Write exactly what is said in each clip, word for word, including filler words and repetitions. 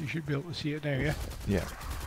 You should be able to see it now, yeah? Yeah.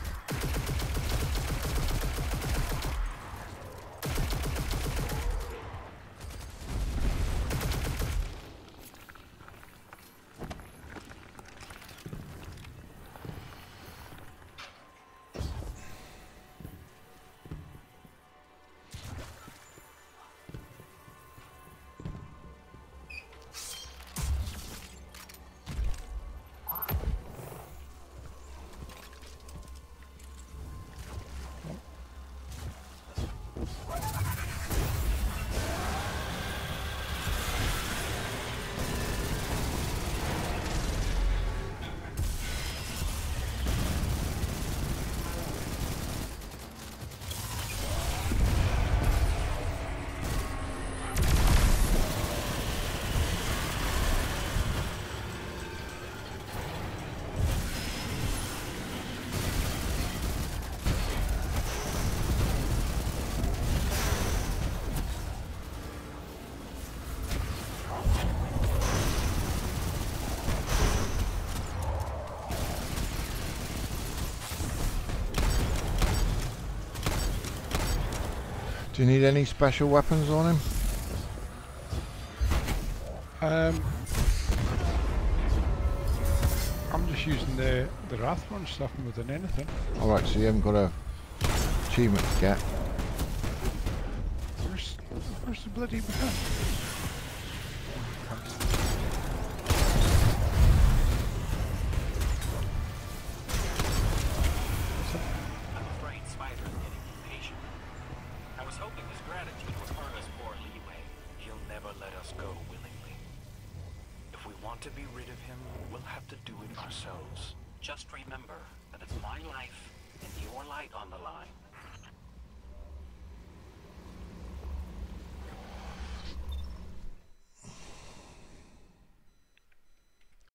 Do you need any special weapons on him? Um, I'm just using the the Wrath one stuff more than anything. Alright, so you haven't got a achievement to get. Where's, where's the bloody gun? I'm afraid Spider's getting impatient. I was hoping his gratitude would earn us more leeway. He'll never let us go willingly. If we want to be rid of him, we'll have to do it ourselves. Just remember that it's my life and your light on the line.